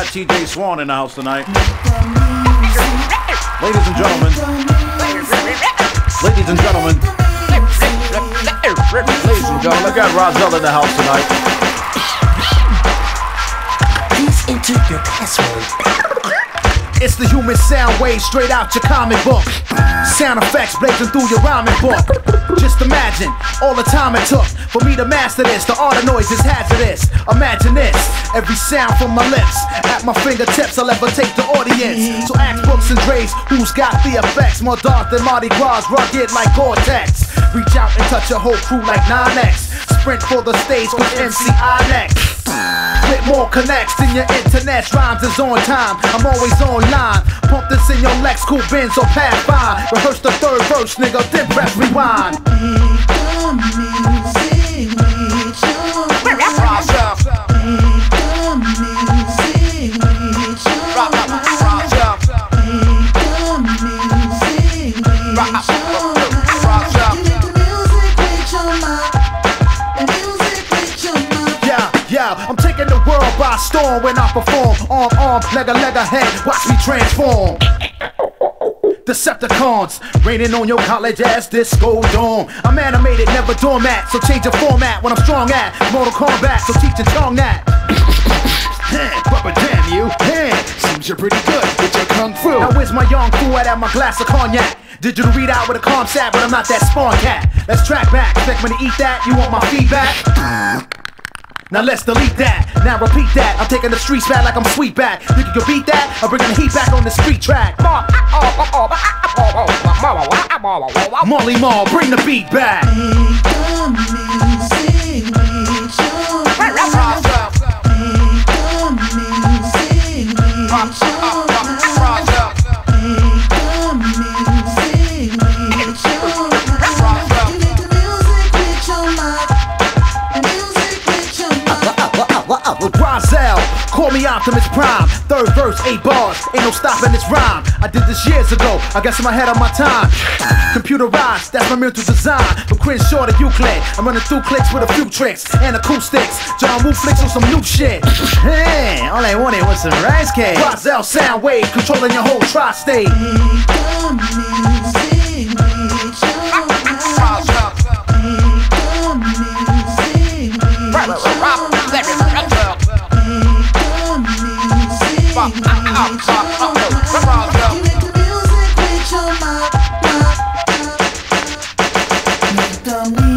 TJ Swan in the house tonight. Ladies and gentlemen. Ladies and gentlemen. Ladies and gentlemen, I got Rozelle in the house tonight. Please enter your password. It's the human sound wave straight out your comic book. Sound effects blazing through your rhyming book. Just imagine all the time it took for me to master this. The art of noise is hazardous. Imagine this, every sound from my lips. At my fingertips I'll levitate the audience. So ask Brooks and Dre's who's got the effects. More dark than Mardi Gras, rugged like Gore-Tex. Reach out and touch your whole crew like 9X. Sprint for the stage with MCI next. With more connects than your internet. Rhymes is on time, I'm always online. Pump this in your Lex, cool Benz or pass by. Rehearse the third verse, nigga, then press rewind. I'm taking the world by storm when I perform. Arm, leg, head, watch me transform. Decepticons, raining on your college ass disco dome. I'm animated, never doormat, so change your format when I'm strong at Mortal Kombat, so teach your tongue that. Rubber damn you, seems you're pretty good with your kung fu. Now where's my young fool at my glass of cognac? Digital readout with a calm sat, but I'm not that spawn cat. Let's track back, expect me to eat that, you want my feedback? Now let's delete that, now repeat that. I'm taking the streets back like I'm Sweetback. Think you can beat that? I'm bringing the heat back on the street track. Molly Mall, bring the beat back. Rozelle, call me Optimus Prime. Third verse, 8 bars, ain't no stopping this rhyme. I did this years ago, I guess I'm ahead of my time. Computerized, that's my mental design. From Crenshaw to Euclid, I'm running through clicks with a few tricks and acoustics. John Woo flicks on some new shit. Hey, all I wanted was some rice cake. Rozelle sound wave, controlling your whole tri-state. Make the music with your mind.